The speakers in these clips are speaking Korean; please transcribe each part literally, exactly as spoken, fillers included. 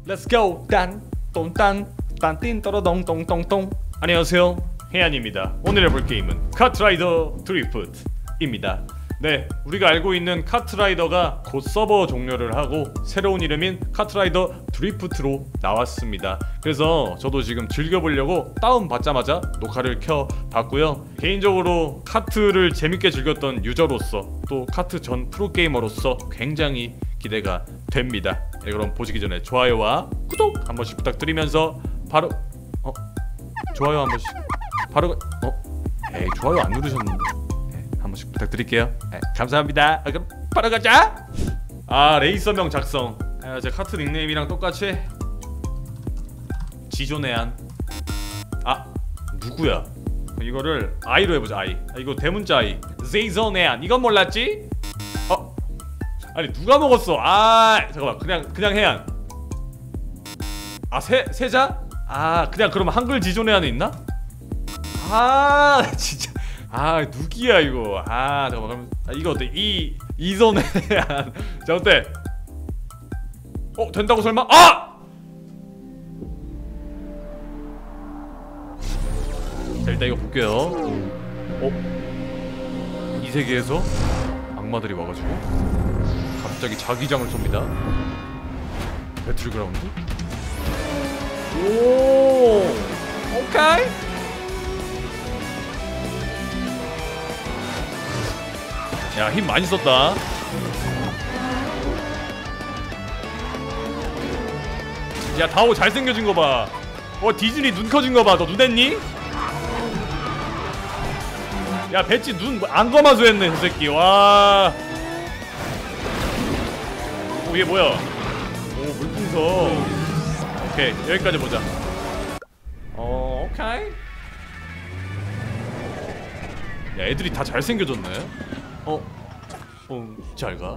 Let's go. 딴 똥딴 딴띵 떠러덩똥똥똥. 안녕하세요, 해안입니다. 오늘 해볼 게임은 카트라이더 드리프트입니다. 네, 우리가 알고 있는 카트라이더가 곧 서버 종료를 하고 새로운 이름인 카트라이더 드리프트로 나왔습니다. 그래서 저도 지금 즐겨보려고 다운받자마자 녹화를 켜봤고요. 개인적으로 카트를 재밌게 즐겼던 유저로서 또 카트 전 프로게이머로서 굉장히 기대가 됩니다. 네, 그럼 보시기 전에 좋아요와 구독 한 번씩 부탁드리면서 바로 어? 좋아요 한 번씩 바로 어? 에이, 좋아요 안 누르셨는데. 한 번씩 부탁드릴게요. 네, 감사합니다. 아, 그럼 바로 가자. 아, 레이서명 작성. 아, 제 카트 닉네임이랑 똑같이 지존해안. 아, 누구야? 이거를 아이로 해보자. 아이. 아, 이거 대문자 아이. 제이존해안. 이건 몰랐지? 어? 아니 누가 먹었어? 아, 잠깐만. 그냥 그냥 해안. 아, 세 세자? 아, 그냥 그러면 한글 지존해안에 있나? 아, 진짜. 아, 누기야 이거. 아, 잠깐만. 그럼 아, 이거 어때? 이 이손에 자, 어때? 어, 된다고 설마? 아! 자, 일단 이거 볼게요. 어? 이 세계에서 악마들이 와가지고 갑자기 자기장을 쏩니다. 배틀그라운드? 오, 오케이. 야, 힘 많이 썼다. 야, 다오 잘생겨진 거 봐. 어, 디즈니 눈 커진 거 봐. 너 눈 했니? 야, 배치 눈 안 감아서 했네, 저 새끼. 와. 오, 얘 뭐야? 오, 물풍선. 오케이, 여기까지 보자. 어, 오케이. 야, 애들이 다 잘생겨졌네. 어? 어, 잘가.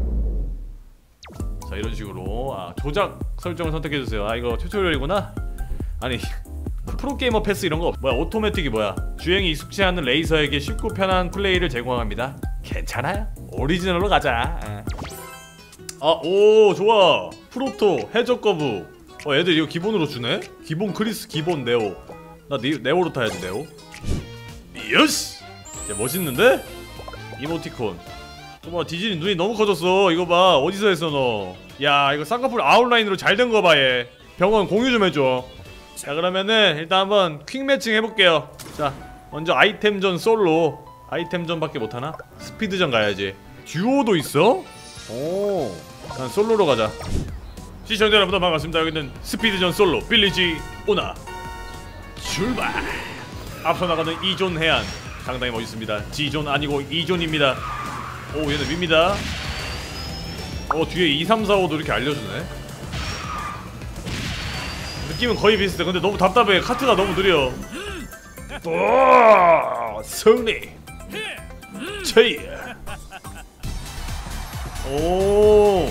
자, 이런 식으로 아, 조작 설정을 선택해주세요. 아, 이거 튜토리얼이구나. 아니 프로게이머 패스 이런거 없... 뭐야, 오토매틱이 뭐야. 주행이 익숙치 않은 레이서에게 쉽고 편한 플레이를 제공합니다. 괜찮아요? 오리지널로 가자. 아, 오, 좋아. 프로토, 해적 거부. 어, 애들 이거 기본으로 주네? 기본 크리스, 기본 네오. 나 네, 네오로 타야지, 네오. 예스! 야, 멋있는데? 이모티콘. 어머, 디즈니 눈이 너무 커졌어. 이거 봐. 어디서 했어 너? 야, 이거 쌍꺼풀 아웃라인으로 잘 된 거 봐. 얘 병원 공유 좀 해줘. 자, 그러면은 일단 한번 퀵 매칭 해볼게요. 자, 먼저 아이템전 솔로. 아이템전밖에 못하나? 스피드전 가야지. 듀오도 있어? 오, 난 솔로로 가자. 시청자 여러분 반갑습니다. 여기는 스피드전 솔로 빌리지 오나. 출발. 앞서 나가는 이존 해안 상당히 멋있습니다. 지존 아니고 이존입니다. 오, 얘는 밉니다. 어, 뒤에 이, 삼, 사, 오도 이렇게 알려주네. 느낌은 거의 비슷해. 근데 너무 답답해. 카트가 너무 느려. 오, 승리. 체이. 오,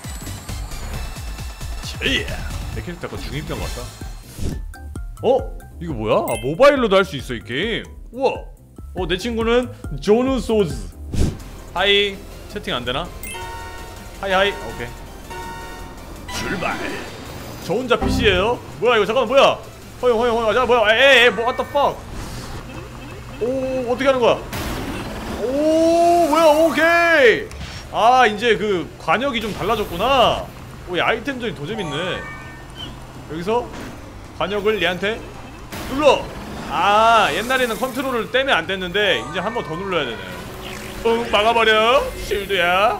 체이. 내 캐릭터 약간 중이병 같다. 어? 이거 뭐야? 아, 모바일로도 할 수 있어 이 게임. 우와. 어, 내 친구는 조누 소즈. 하이. 채팅 안되나? 하이 하이. 오케이. 출발. 저 혼자 피씨예요? 뭐야 이거. 잠깐만, 뭐야. 허용 허용 허용. 자, 뭐야. 에에에 뭐 what the fuck. 오, 어떻게 하는 거야. 오, 뭐야. 오케이. 아, 이제 그 관역이 좀 달라졌구나. 오, 이 아이템전이 더 재밌네. 여기서 관역을 얘한테 눌러. 아, 옛날에는 컨트롤을 떼면 안 됐는데 이제 한 번 더 눌러야 되네. 응, 막아버려. 쉴드야.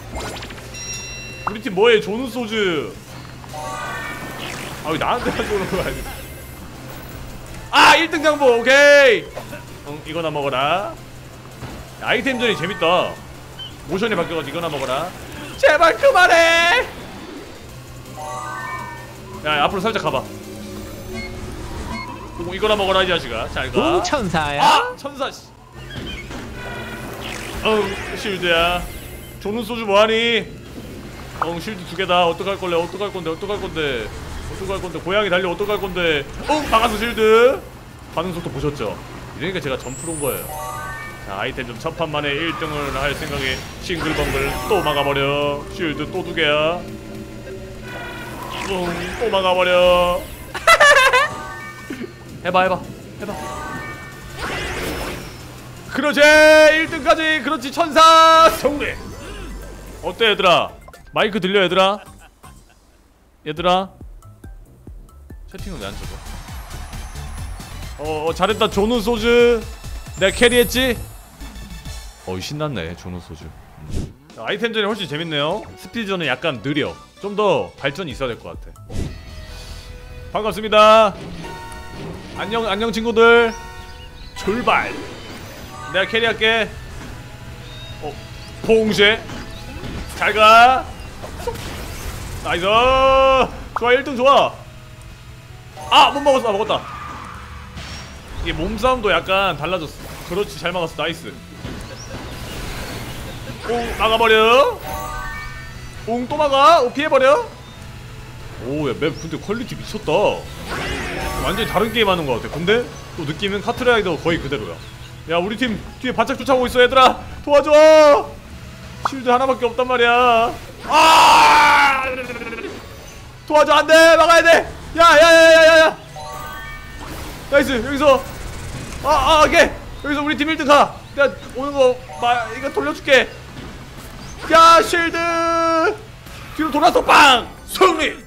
우리 팀 뭐해? 조누 소즈. 아, 왜 나한테만 쏘는 거야. 아, 일 등 장보. 오케이. 응, 이거나 먹어라. 아이템전이 재밌다. 모션이 바뀌어가지고 이거나 먹어라. 제발 그만해. 야, 앞으로 살짝 가봐. 오, 이거나 먹어라 이 자식아. 잘가. 응, 천사야. 아, 천사. 응, 쉴드야. 조는 소주 뭐하니? 응, 쉴드 두 개다. 어떡할 걸래? 어떡할 건데? 어떡할 건데? 어떡할 건데? 고양이 달려. 어떡할 건데? 응, 막았어 쉴드. 반응 속도 보셨죠? 이러니까 제가 점프로 온 거예요. 자, 아이템 좀 첫 판 만에 일 등을 할 생각에 싱글벙글 또 막아버려. 쉴드 또 두 개야. 응, 또 막아버려. 해봐 해봐 해봐. 그렇지 일 등까지. 그렇지 천사 승리. 어때 얘들아? 마이크 들려 얘들아? 얘들아? 채팅은 왜 안 쳐져? 어, 어 잘했다 조누 소즈. 내가 캐리했지? 어이 신났네 조누 소즈. 음. 아이템전이 훨씬 재밌네요. 스피드전은 약간 느려. 좀 더 발전이 있어야 될 것 같아. 반갑습니다. 안녕 안녕 친구들. 출발. 내가 캐리할게. 어 봉쇄. 잘가. 나이스. 좋아 일 등 좋아. 아 못 먹었어. 아, 먹었다. 이게 몸싸움도 약간 달라졌어. 그렇지 잘 막았어. 나이스. 오 막아버려. 옹 또 막아. 오 피해버려. 오야 맵 근데 퀄리티 미쳤다. 완전히 다른 게임 하는 것 같아. 근데 또 느낌은 카트라이더 거의 그대로야. 야 우리 팀 뒤에 바짝 쫓아오고 있어. 얘들아 도와줘. 쉴드 하나밖에 없단 말이야. 아 도와줘. 안돼 막아야 돼. 야야야야야야. 나이스. 여기서 아아 오케이. 여기서 우리 팀 일 등 가. 내가 오는 거 마, 이거 돌려줄게. 야 쉴드 뒤로 돌아서 빵 승리.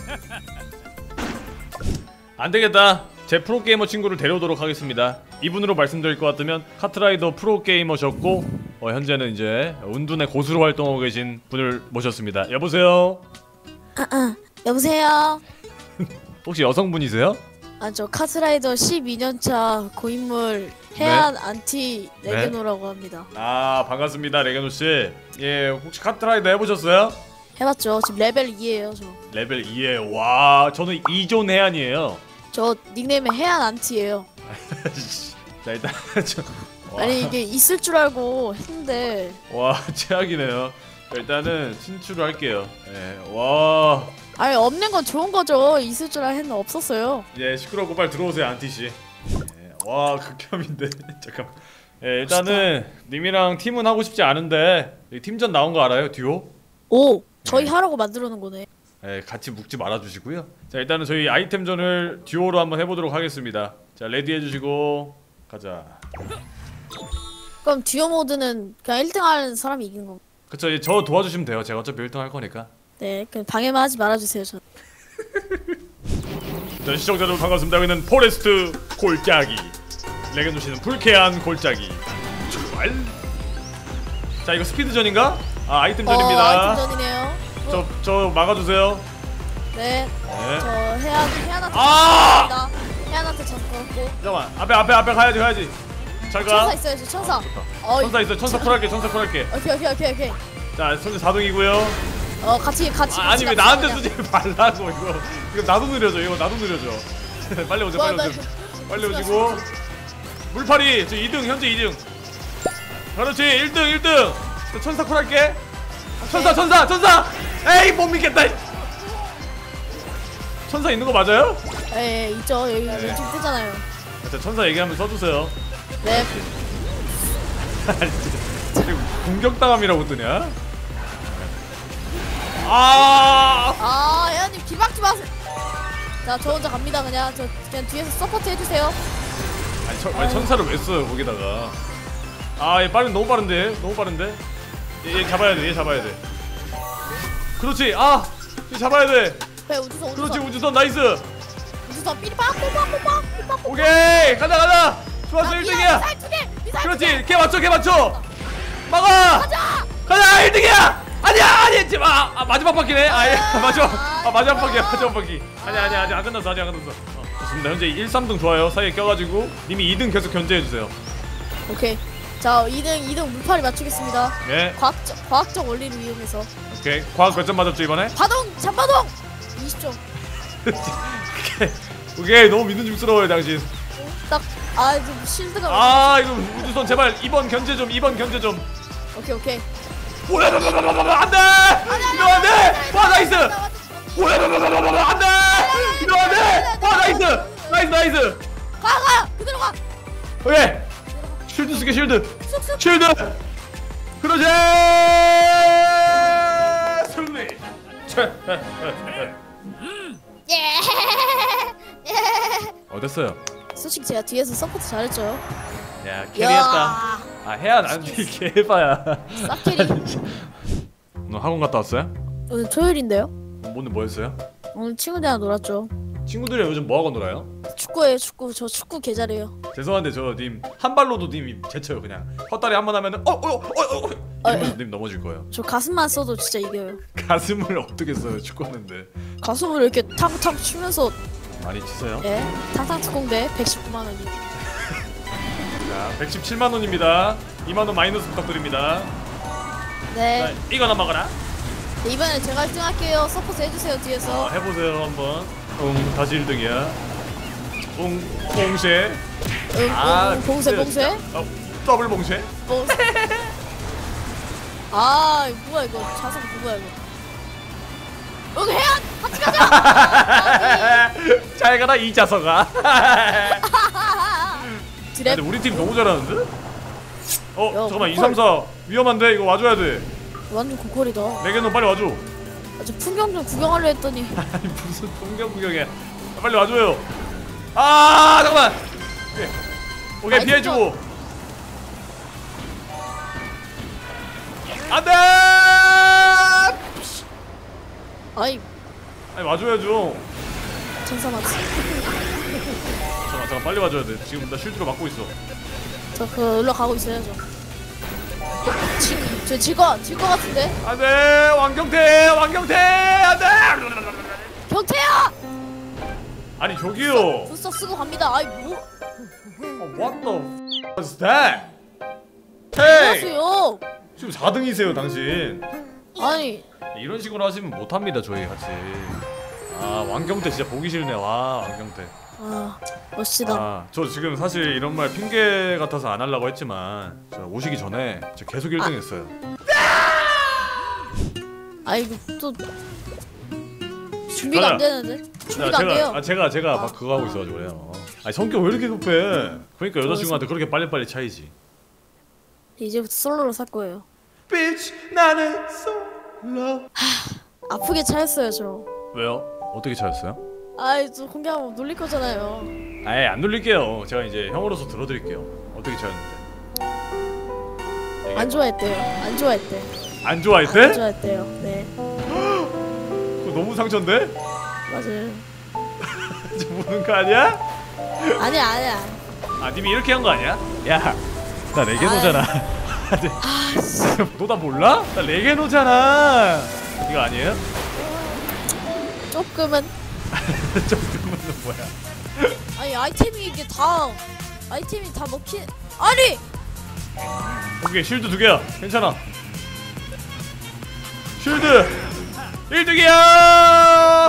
안되겠다. 제 프로게이머 친구를 데려오도록 하겠습니다. 이분으로 말씀드릴 것 같으면 카트라이더 프로게이머셨고 어, 현재는 이제 운둔의 고수로 활동하고 계신 분을 모셨습니다. 여보세요? 아, 아, 여보세요? 혹시 여성분이세요? 아, 저 카트라이더 십이 년차 고인물 해안 네? 안티 레게노라고 네? 합니다. 아 반갑습니다 레게노씨. 예 혹시 카트라이더 해보셨어요? 해봤죠. 지금 레벨 이에요 저. 레벨 이에 와 저는 이존 해안이에요. 저 닉네임이 해안 안티예요. 자 일단 저, 아니 이게 있을 줄 알고 했는데 와 최악이네요. 일단은 신출을 할게요. 예, 와 아니 없는 건 좋은 거죠. 있을 줄 알았는데 없었어요. 예 시끄럽고 빨리 들어오세요 안티씨. 예, 와 극혐인데 잠깐. 예 일단은 님이랑 팀은 하고 싶지 않은데 팀전 나온 거 알아요? 듀오? 오 저희 네. 하라고 만들어 놓은 거네. 예 같이 묵지 말아주시고요. 자 일단은 저희 아이템전을 듀오로 한번 해보도록 하겠습니다. 자 레디 해주시고 가자. 그럼 듀오 모드는 그냥 일 등 하는 사람이 이기는 거. 그쵸 저 도와주시면 돼요. 제가 어차피 일 등 할 거니까. 네 그냥 방해만 하지 말아주세요 저. 자 시청자 여러분 반갑습니다. 여기는 포레스트 골짜기. 레게노 씨는 불쾌한 골짜기. 출발. 자 이거 스피드전인가? 아 아이템전입니다. 어, 아이템전이네요. 저, 저 막아주세요. 네. 네. 저 해안 해안한테 아! 잡고 해안한테 잡고. 잠깐만 앞에 앞에 앞에 가야지 가야지. 잘 가. 천사 있어요 저 천사. 어, 천사 있어. 천사 쿨할게. 천사 쿨할게. 오케이 오케이 오케이 오케이. 자 현재 사 등이고요. 어 같이 같이. 아, 아니 왜 나한테 쓰지 말라고 이거. 이거 나도 느려져. 이거 나도 느려져. 빨리 오자 빨리 오자. 빨리 오시고. 물파리 저 이 등 현재 이 등. 그렇지 일 등 일 등. 저 천사 쿨할게. 천사 천사 천사. 에이 못 믿겠다. 천사 있는 거 맞아요? 예 있죠. 여기 네. 왼쪽 뜨잖아요. 자 천사 얘기하면 써주세요. 네. 공격당함이라고 뜨냐? 아, 아 혜연님 기박지 마세요. 자 저 혼자 갑니다. 그냥 저 그냥 뒤에서 서포트 해주세요. 아니, 천, 아니 천사를 왜 써요 거기다가? 아, 얘 빠른 너무 빠른데, 너무 빠른데. 얘, 얘 잡아야 돼, 얘 잡아야 돼. 그렇지, 아, 얘 잡아야 돼. 그래 우주선 우주선. 그렇지 우주선 나이스. 우주선 삐리빵 뽀빵 뽀빵 삐빵. 오케이, 가자 가자. 좋았어 일 등이야. 그렇지, 걔 맞춰, 걔 맞춰. 막아. 가자. 가자 일 등이야. 아니야, 아니 지금 아, 아 마지막 바퀴네. 아, 예, 마지막, 아 마지막 바퀴야, 마지막 바퀴. 아니 아니 아직 안 끝났어, 아직 안 끝났어. 어, 좋습니다. 현재 일, 삼 등 좋아요. 사이에 껴가지고 님이 이 등 계속 견제해 주세요. 오케이. 자 이 등 이 등 물파리 맞추겠습니다. 네. 과학적 과학적 원리를 이용해서. 오케이. 과학 몇 점 맞았죠 이번에? 파동 잠파동 이십 점. 오케이. 오케이 너무 믿음직스러워요 당신. 딱아 지금 실드가. 아 이거 우주선 제발 이 번 견제 좀, 이 번 견제 좀. 오케이 오케이. 뭐야 안돼 이거 안돼. 와 나이스. 뭐야 안돼 이거 안돼. 와 나이스 나이스 나이스. 가가 그대로 가. 오케이 쉴드 쓰게 쉴드 쑥쑥. 쉴드. 그러지 승리. 어땠어요? 솔직히 제가 뒤에서 서포트 잘했죠. 야 캐리했다. 아 해안 안티 개봐야. 싹캐리. 오늘 학원 갔다 왔어요? 오늘 토요일인데요? 오늘 뭐 했어요? 오늘 친구들이랑 놀았죠. 친구들이랑 요즘 뭐 하고 놀아요? 축구예요, 축구. 저 축구 개잘해요. 죄송한데 저 님 한 발로도 님 제쳐요 그냥. 헛다리 한 번 하면은 어어어어 아, 이러면 님 넘어질 거예요. 저 가슴만 써도 진짜 이겨요. 가슴을 어떻게 써요 축구하는데? 가슴을 이렇게 탕탕 치면서 많이 치세요? 예, 탕탕 특공대 백십구만 원이. 자 백십칠만 원입니다. 이만 원 마이너스 부탁드립니다. 네. 자, 이거나 먹어라. 네, 이번에 제가 일 등 할게요. 서포트 해주세요 뒤에서. 어, 해보세요 한번. 응 다시 일 등이야. 응 봉쇄. 응, 아 응, 응, 봉쇄 진짜, 봉쇄. 진짜. 어, 더블 봉쇄. 봉쇄. 아 이거 뭐야 이거 자석 누구야 이거? 여기 해안 같이 가자. 잘 가라 이 자석아. 드랩. 근데 우리 팀 너무 잘하는데? 어 야, 잠깐만 이, 고퀄. 삼, 사 위험한데 이거 와줘야 돼. 완전 고퀄이다. 레게노 빨리 와줘. 아, 저 풍경 좀 구경하려 했더니. 아니 무슨 풍경 구경이야. 빨리 와줘요. 아 잠깐만. 오케이, 오케이 아이, 피해주고. 안돼. 아이 아니 와줘야죠. 천사 맞지. 잠깐 잠깐 빨리 와줘야 돼. 지금 나 쉴드로 막고 있어. 저그 올라가고 있어야죠. 저질거질거 같은데? 안돼 왕경태 왕경태 안돼. 경태야! 아니 저기요. 부스터 쓰고 갑니다. 아이 뭐? Oh, what the f is that? 헤이! 안녕하세요. 지금 사 등이세요 당신. 아니 이런 식으로 하시면 못합니다 저희 같이. 아 왕경태 진짜 보기 싫네. 와 왕경태. 아 멋지다. 아 저 지금 사실 이런 말 핑계 같아서 안 하려고 했지만 저 오시기 전에 저 계속 일 등 했어요. 아이고 또 준비가 안 되는데? 준비가 안 돼요. 아 제가 제가 막 그거 하고 있어가지고 그래요. 아니 성격 왜 이렇게 급해? 그러니까 여자친구한테 그렇게 빨리빨리 차이지. 이제부터 솔로로 살 거예요. Bitch 나는 솔로. 아프게 차였어요 저. 왜요? 어떻게 차였어요? 아이 저 공개하면 놀릴 거잖아요. 아예 안 놀릴게요. 제가 이제 형으로서 들어드릴게요. 어떻게 차였는데? 안 좋아했대요. 안 좋아했대. 안 좋아했대? 안 좋아했대요. 네 그거 너무 상처인데? 맞아요. 지금 우는 거 아니야? 아니야 아니야. 아 님이 이렇게 한 거 아니야? 야, 나 레게노잖아. 아씨 너 나 몰라? 나 레게노잖아. 이거 아니에요? 조금은. 조금은 뭐야? 아니 아이템이 이게 다 아이템이 다 먹힌. 아니 오케이 쉴드 두 개야. 괜찮아. 쉴드 일 등이야.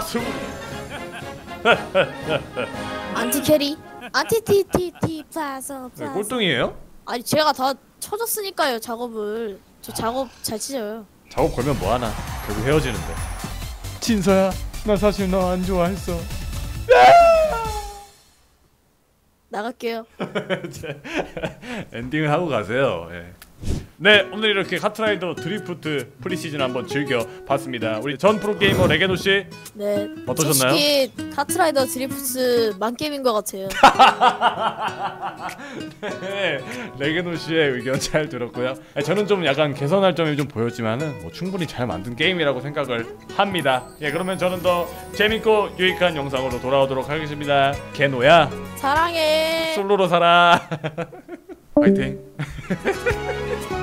안티 캐리. 안티 티티티 플라서 네, 플라서. 꼴등이에요? 아니 제가 다 쳐줬으니까요 작업을. 저 작업 잘 치져요. 작업 걸면 뭐하나? 결국 헤어지는데. 진서야, 나 사실 너 안 좋아했어. 나갈게요. 엔딩을 하고 가세요. 예. 네, 오늘 이렇게 카트라이더 드리프트 프리시즌 한번 즐겨봤습니다. 우리 전 프로게이머 레게노 씨 네. 어떠셨나요? 솔직히 카트라이더 드리프트 만게임인 것 같아요. 네, 레게노 씨의 의견 잘 들었고요. 저는 좀 약간 개선할 점이 좀 보였지만은 뭐 충분히 잘 만든 게임이라고 생각을 합니다. 예, 그러면 저는 더 재밌고 유익한 영상으로 돌아오도록 하겠습니다. 개노야, 사랑해. 솔로로 살아. 파이팅.